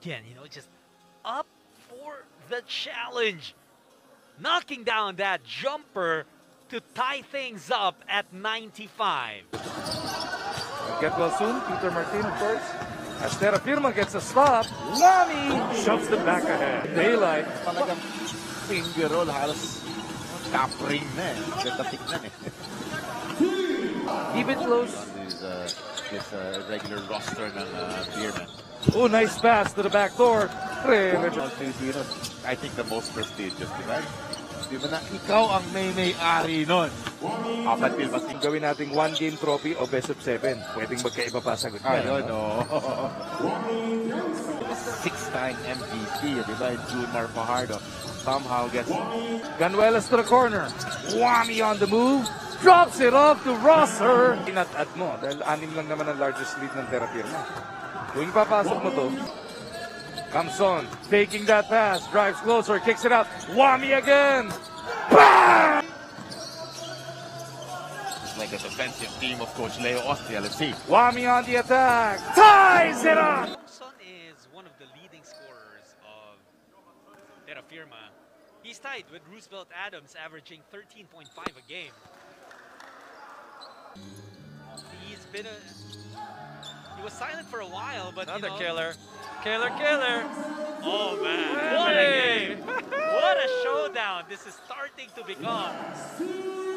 again, you know, just up for the challenge. Knocking down that jumper to tie things up at 95. Get well soon, Peter Martin, of course. As Terra Firma gets a stop, Juami shoves them back ahead. Daylight. Talagang finger roll, halos cap-ring na eh. Ganda tignan eh. Keep it close. This regular roster ng Beerman. Oh, nice pass to the back door. I think the most prestigious, di ba? Di ba na ikaw ang may-ari nun? Up until Gawin nating one-game trophy o best of 7. Pwedeng magkaiba pa sagot. Ayun, no? Six-time MVP, di ba? Junior Fajardo somehow gets... Ganuelas to the corner. Juami on the move. Drops it off to Rosser. Inat-at mo dahil 6 lang naman ang largest lead ng Terra Firma. Kung papasok mo to, comes on, taking that pass, drives closer, kicks it out. Juami again. Bang! It's like a defensive team of Coach Leo Ostia. Let's see. Juami on the attack. Ties it up. Son is one of the leading scorers of Terra Firma. He's tied with Roosevelt Adams, averaging 13.5 a game. He was silent for a while, but Another you know, killer. Oh man, what a game! What a showdown this is starting to become.